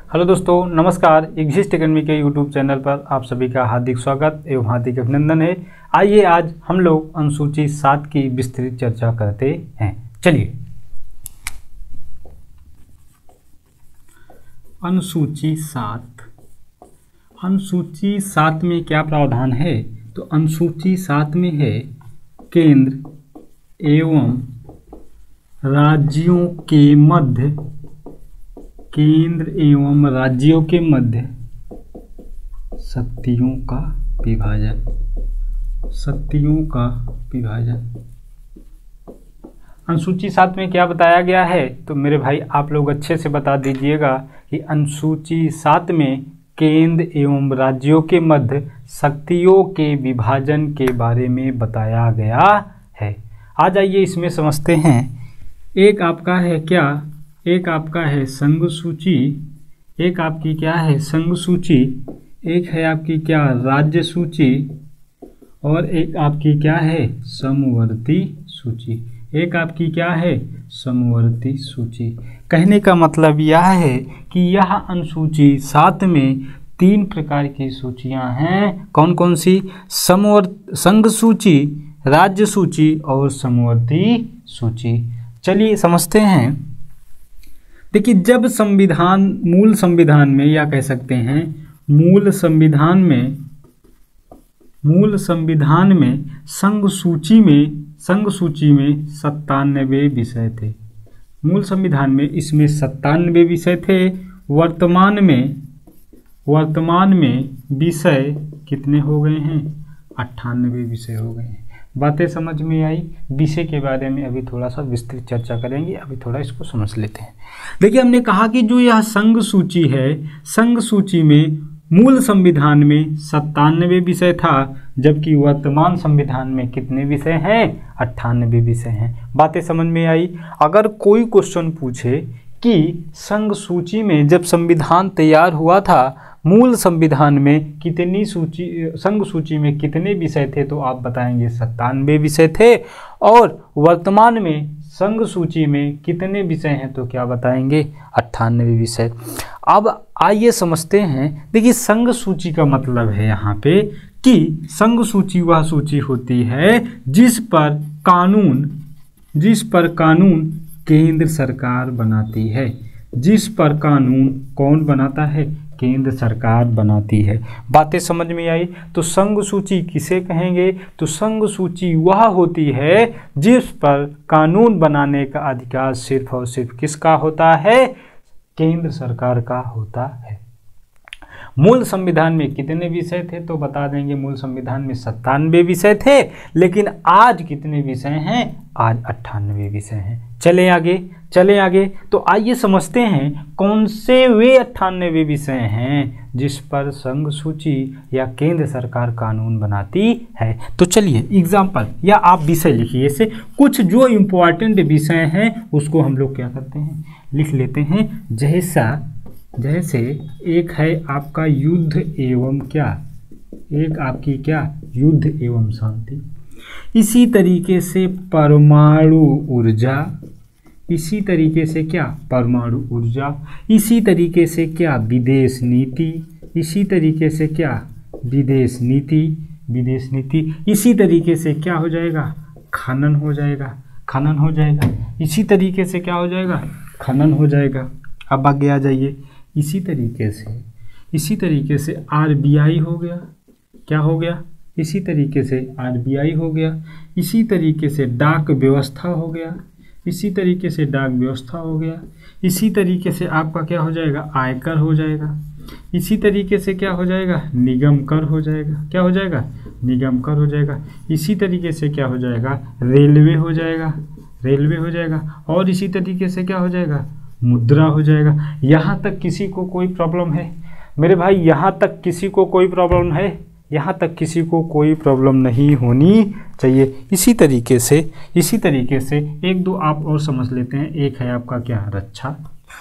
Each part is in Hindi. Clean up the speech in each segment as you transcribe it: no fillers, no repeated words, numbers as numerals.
हेलो दोस्तों, नमस्कार। एग्जिस्ट एकेडमी के यूट्यूब चैनल पर आप सभी का हार्दिक स्वागत एवं हार्दिक अभिनंदन है। आइए आज हम लोग अनुसूची 7 की विस्तृत चर्चा करते हैं। चलिए, अनुसूची 7 में क्या प्रावधान है? तो अनुसूची 7 में है केंद्र एवं राज्यों के मध्य शक्तियों का विभाजन। अनुसूची 7 में क्या बताया गया है? तो मेरे भाई आप लोग अच्छे से बता दीजिएगा कि अनुसूची 7 में केंद्र एवं राज्यों के मध्य शक्तियों के विभाजन के बारे में बताया गया है। आ जाइए इसमें समझते हैं। एक आपका है क्या? एक आपका है संघ सूची, एक आपकी क्या है संघ सूची, एक है आपकी क्या राज्य सूची, और एक आपकी क्या है समवर्ती सूची। एक आपकी क्या है समवर्ती सूची। कहने का मतलब यह है कि यह अनुसूची 7 में 3 प्रकार की सूचियां हैं। कौन कौन सी? संघ सूची, राज्य सूची और समवर्ती सूची। चलिए समझते हैं। देखिए, जब मूल संविधान में या कह सकते हैं मूल संविधान में संघ सूची में 97 विषय थे। मूल संविधान में इसमें 97 विषय थे। वर्तमान में विषय कितने हो गए हैं? 98 विषय हो गए हैं। बातें समझ में आई? विषय के बारे में अभी थोड़ा सा विस्तृत चर्चा करेंगे। अभी थोड़ा इसको समझ लेते हैं। देखिए, हमने कहा कि जो यह संघ सूची है, संघ सूची में मूल संविधान में 97 विषय था, जबकि वर्तमान संविधान में कितने विषय हैं? 98 विषय हैं। बातें समझ में आई? अगर कोई क्वेश्चन पूछे कि संघ सूची में जब संविधान तैयार हुआ था, मूल संविधान में संघ सूची में कितने विषय थे? तो आप बताएंगे 97 विषय थे। और वर्तमान में संघ सूची में कितने विषय हैं? तो क्या बताएंगे? 98 विषय। अब आइए समझते हैं। देखिए, संघ सूची का मतलब है यहाँ पे कि संघ सूची वह सूची होती है जिस पर कानून केंद्र सरकार बनाती है। जिस पर कानून कौन बनाता है? केंद्र सरकार बनाती है। बातें समझ में आई? तो संघ सूची किसे कहेंगे? तो संघ सूची वह होती है जिस पर कानून बनाने का अधिकार सिर्फ और सिर्फ किसका होता है? केंद्र सरकार का होता है। मूल संविधान में कितने विषय थे? तो बता देंगे मूल संविधान में 97 विषय थे, लेकिन आज कितने विषय हैं? आज 98 विषय हैं। चले आगे। तो आइए समझते हैं कौन से वे 98 विषय हैं जिस पर संघ सूची या केंद्र सरकार कानून बनाती है। तो चलिए एग्जाम्पल या आप विषय लिखिए। ऐसे कुछ जो इम्पोर्टेंट विषय हैं उसको हम लोग क्या करते हैं, लिख लेते हैं। जैसे एक है आपका युद्ध एवं क्या, एक आपकी क्या युद्ध एवं शांति। इसी तरीके से परमाणु ऊर्जा, इसी तरीके से क्या परमाणु ऊर्जा, इसी तरीके से क्या विदेश नीति, इसी तरीके से क्या विदेश नीति, इसी तरीके से क्या हो जाएगा? खनन हो जाएगा। इसी तरीके से क्या हो जाएगा? खनन हो जाएगा। अब आगे आ जाइए। इसी तरीके से आरबीआई हो गया। क्या हो गया? इसी तरीके से आरबीआई हो गया। इसी तरीके से डाक व्यवस्था हो गया। इसी तरीके से आपका क्या हो जाएगा? आयकर हो जाएगा। इसी तरीके से क्या हो जाएगा? निगम कर हो जाएगा। क्या हो जाएगा? निगम कर हो जाएगा। इसी तरीके से क्या हो जाएगा? रेलवे हो जाएगा। और इसी तरीके से क्या हो जाएगा? मुद्रा हो जाएगा। यहाँ तक किसी को कोई प्रॉब्लम है? मेरे भाई यहाँ तक किसी को कोई प्रॉब्लम है? यहाँ तक किसी को कोई प्रॉब्लम नहीं होनी चाहिए। इसी तरीके से एक दो आप और समझ लेते हैं। एक है आपका क्या रक्षा।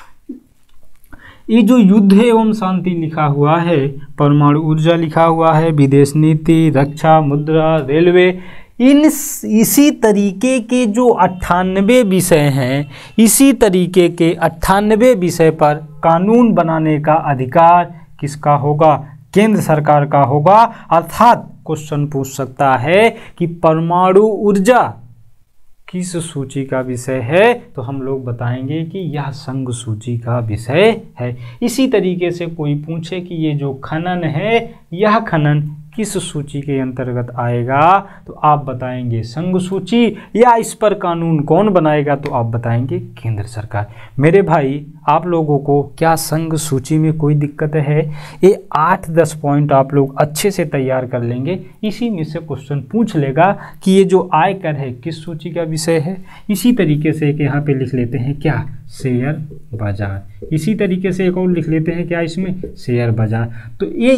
ये जो युद्ध एवं शांति लिखा हुआ है, परमाणु ऊर्जा लिखा हुआ है, विदेश नीति, रक्षा, मुद्रा, रेलवे, इसी तरीके के जो 98 विषय हैं, इसी तरीके के 98 विषय पर कानून बनाने का अधिकार किसका होगा? केंद्र सरकार का होगा। अर्थात क्वेश्चन पूछ सकता है कि परमाणु ऊर्जा किस सूची का विषय है, तो हम लोग बताएंगे कि यह संघ सूची का विषय है। इसी तरीके से कोई पूछे कि ये जो खनन है, यह खनन किस सूची के अंतर्गत आएगा, तो आप बताएंगे संघ सूची, या इस पर कानून कौन बनाएगा, तो आप बताएंगे केंद्र सरकार। मेरे भाई, आप लोगों को क्या संघ सूची में कोई दिक्कत है? ये 8-10 पॉइंट आप लोग अच्छे से तैयार कर लेंगे। इसी में से क्वेश्चन पूछ लेगा कि ये जो आयकर है किस सूची का विषय है। इसी तरीके से एक यहाँ पे लिख लेते हैं क्या? शेयर बाजार। इसी तरीके से एक और लिख लेते हैं क्या इसमें? शेयर बाजार। तो ये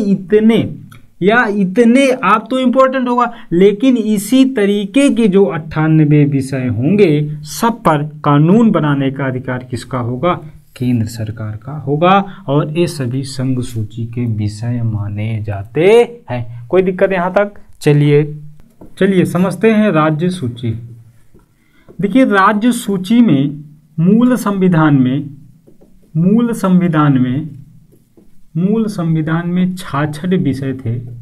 इतने आप तो इम्पोर्टेंट होगा, लेकिन इसी तरीके के जो 98 विषय होंगे, सब पर कानून बनाने का अधिकार किसका होगा? केंद्र सरकार का होगा। और ये सभी संघ सूची के विषय माने जाते हैं। कोई दिक्कत यहाँ तक? चलिए समझते हैं राज्य सूची। देखिए, राज्य सूची में मूल संविधान में 66 विषय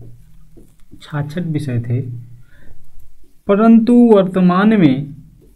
थे, परंतु वर्तमान में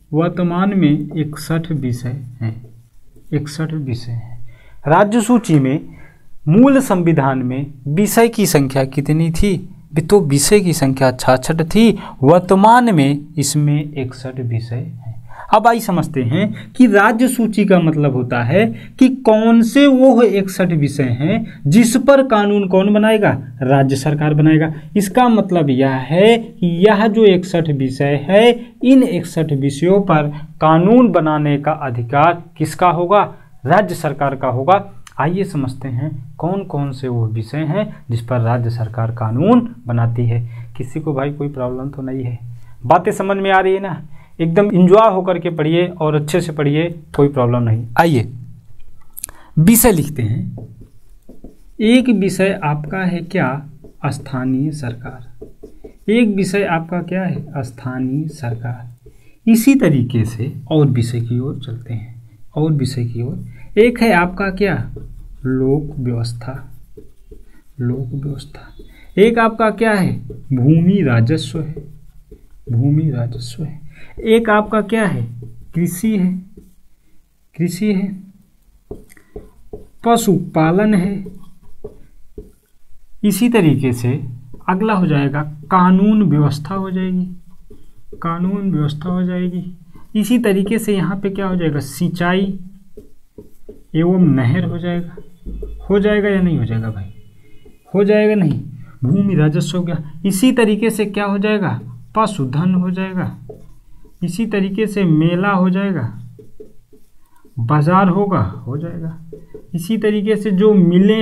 61 विषय हैं। 61 विषय हैं। राज्य सूची में मूल संविधान में विषय की संख्या कितनी थी? तो विषय की संख्या 66 थी, वर्तमान में इसमें 61 विषय हैं। अब आइए समझते हैं कि राज्य सूची का मतलब होता है कि कौन से वो 61 विषय हैं जिस पर कानून कौन बनाएगा? राज्य सरकार बनाएगा। इसका मतलब यह है कि यह जो 61 विषय है, इन 61 विषयों पर कानून बनाने का अधिकार किसका होगा? राज्य सरकार का होगा। आइए समझते हैं कौन कौन से वो विषय हैं जिस पर राज्य सरकार कानून बनाती है। किसी को भाई कोई प्रॉब्लम तो नहीं है? बातें समझ में आ रही है ना? एकदम इंजॉय होकर के पढ़िए और अच्छे से पढ़िए, कोई प्रॉब्लम नहीं। आइए विषय लिखते हैं। एक विषय आपका है क्या? स्थानीय सरकार। एक विषय आपका क्या है? स्थानीय सरकार। इसी तरीके से और विषय की ओर चलते हैं, और विषय की ओर। एक है आपका क्या? लोक व्यवस्था। एक आपका क्या है? भूमि राजस्व है। एक आपका क्या है? कृषि है। पशुपालन है। इसी तरीके से अगला हो जाएगा कानून व्यवस्था हो जाएगी। इसी तरीके से यहाँ पे क्या हो जाएगा? सिंचाई एवं नहर हो जाएगा या नहीं हो जाएगा भाई? हो जाएगा नहीं? भूमि राजस्व हो गया। इसी तरीके से क्या हो जाएगा? पशुधन हो जाएगा। इसी तरीके से मेला हो जाएगा, बाजार हो जाएगा। इसी तरीके से जो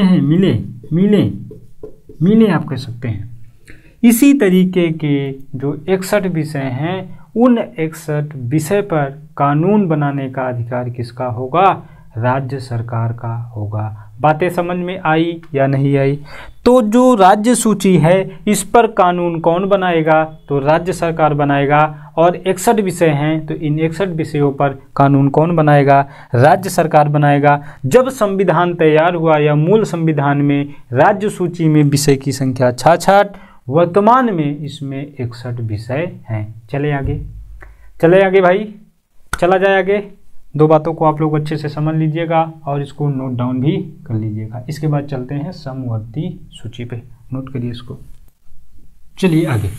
मिले आप कह सकते हैं। इसी तरीके के जो 61 विषय हैं, उन 61 विषय पर कानून बनाने का अधिकार किसका होगा? राज्य सरकार का होगा। बातें समझ में आई या नहीं आई? तो जो राज्य सूची है, इस पर कानून कौन बनाएगा? तो राज्य सरकार बनाएगा। और 61 विषय हैं, तो इन 61 विषयों पर कानून कौन बनाएगा? राज्य सरकार बनाएगा। जब संविधान तैयार हुआ या मूल संविधान में राज्य सूची में विषय की संख्या 66, वर्तमान में इसमें 61 विषय हैं। चले आगे भाई, चला जाए आगे। दो बातों को आप लोग अच्छे से समझ लीजिएगा और इसको नोट डाउन भी कर लीजिएगा। इसके बाद चलते हैं समवर्ती सूची पे, नोट करिए इसको। चलिए आगे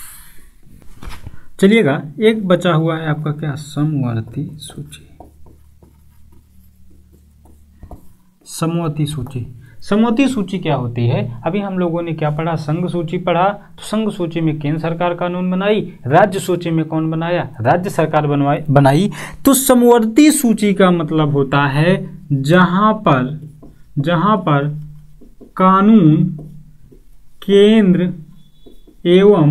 चलिएगा। एक बचा हुआ है आपका क्या? समवर्ती सूची। समवर्ती सूची क्या होती है? अभी हम लोगों ने क्या पढ़ा? संघ सूची पढ़ा। तो संघ सूची में केंद्र सरकार कानून बनाई, राज्य सूची में कौन बनाया? राज्य सरकार बनाई। तो समवर्ती सूची का मतलब होता है जहां पर कानून केंद्र एवं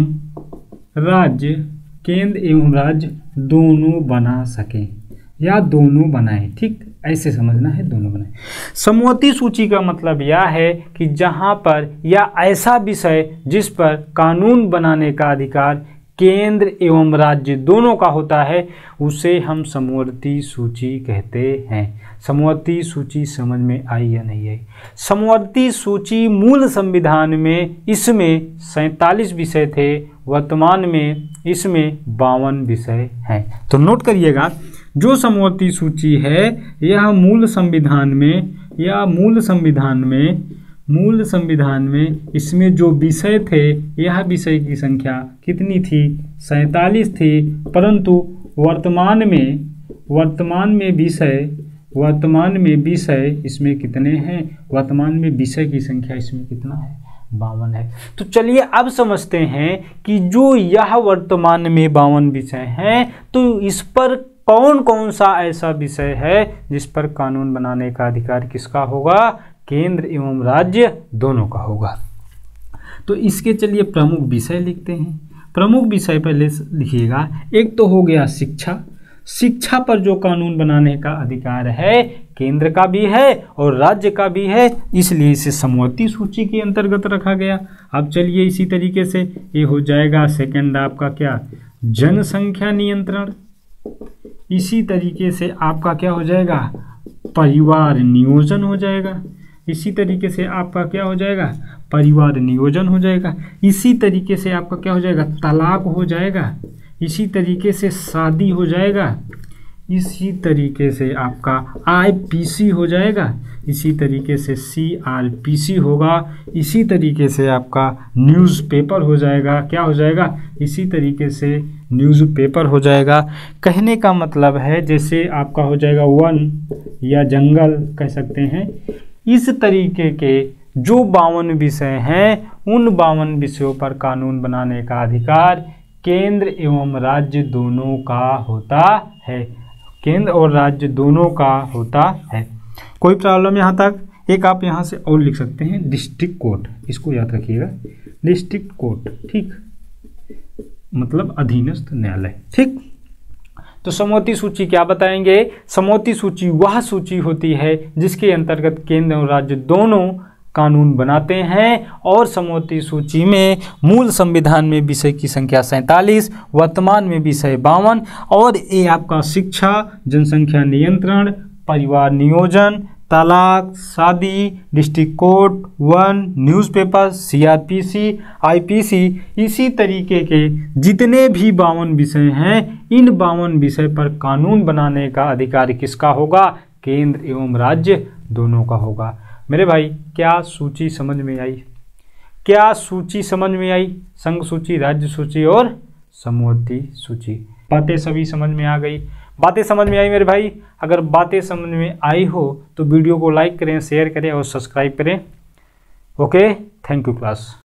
राज्य दोनों बना सके या दोनों बनाए। ठीक, ऐसे समझना है, दोनों बनाए। समवर्ती सूची का मतलब यह है कि जहां पर या ऐसा विषय जिस पर कानून बनाने का अधिकार केंद्र एवं राज्य दोनों का होता है, उसे हम समवर्ती सूची कहते हैं। समवर्ती सूची समझ में आई या नहीं आई? समवर्ती सूची मूल संविधान में इसमें 47 विषय थे, वर्तमान में इसमें 52 विषय हैं। तो नोट करिएगा, जो समवर्ती सूची है यह मूल संविधान में इसमें जो विषय थे, यह विषय की संख्या कितनी थी? 47 थी, परंतु वर्तमान में विषय इसमें कितने हैं? वर्तमान में विषय की संख्या इसमें कितना है? 52 है। तो चलिए अब समझते हैं कि जो यह वर्तमान में 52 विषय हैं, तो इस पर कौन कौन सा ऐसा विषय है जिस पर कानून बनाने का अधिकार किसका होगा? केंद्र एवं राज्य दोनों का होगा। तो इसके चलिए प्रमुख विषय लिखते हैं। प्रमुख विषय पहले लिखिएगा। एक तो हो गया शिक्षा। शिक्षा पर जो कानून बनाने का अधिकार है केंद्र का भी है और राज्य का भी है, इसलिए इसे समवर्ती सूची के अंतर्गत रखा गया। अब चलिए इसी तरीके से ये हो जाएगा सेकंड आपका क्या? जनसंख्या नियंत्रण। इसी तरीके से आपका क्या हो जाएगा? परिवार नियोजन हो जाएगा। इसी तरीके से आपका क्या हो जाएगा? परिवार नियोजन हो जाएगा। इसी तरीके से आपका क्या हो जाएगा? तलाक हो जाएगा। इसी तरीके से शादी हो जाएगा। इसी तरीके से आपका आईपीसी हो जाएगा। इसी तरीके से सीआरपीसी होगा। इसी तरीके से आपका न्यूज़पेपर हो जाएगा। क्या हो जाएगा? इसी तरीके से न्यूज़पेपर हो जाएगा। कहने का मतलब है जैसे आपका हो जाएगा वन या जंगल कह सकते हैं। इस तरीके के जो 52 विषय हैं, उन 52 विषयों पर कानून बनाने का अधिकार केंद्र एवं राज्य दोनों का होता है। केंद्र और राज्य दोनों का होता है। कोई प्रॉब्लम यहाँ तक? एक आप यहाँ से और लिख सकते हैं डिस्ट्रिक्ट कोर्ट, इसको याद रखिएगा। डिस्ट्रिक्ट कोर्ट, ठीक, मतलब अधीनस्थ न्यायालय, ठीक। तो समवर्ती सूची क्या बताएंगे? समवर्ती सूची वह सूची होती है जिसके अंतर्गत केंद्र और राज्य दोनों कानून बनाते हैं, और समवर्ती सूची में मूल संविधान में विषय की संख्या 47, वर्तमान में विषय 52, और ये आपका शिक्षा, जनसंख्या नियंत्रण, परिवार नियोजन, तलाक, शादी, डिस्ट्रिक्ट कोर्ट, वन, न्यूज़पेपर, सीआरपीसी, आईपीसी, इसी तरीके के जितने भी 52 विषय हैं, इन 52 विषय पर कानून बनाने का अधिकार किसका होगा? केंद्र एवं राज्य दोनों का होगा। मेरे भाई, क्या सूची समझ में आई? क्या सूची समझ में आई? संघ सूची, राज्य सूची और समवर्ती सूची। बातें सभी समझ में आ गई? बातें समझ में आई मेरे भाई? अगर बातें समझ में आई हो तो वीडियो को लाइक करें, शेयर करें और सब्सक्राइब करें। Okay, thank you class.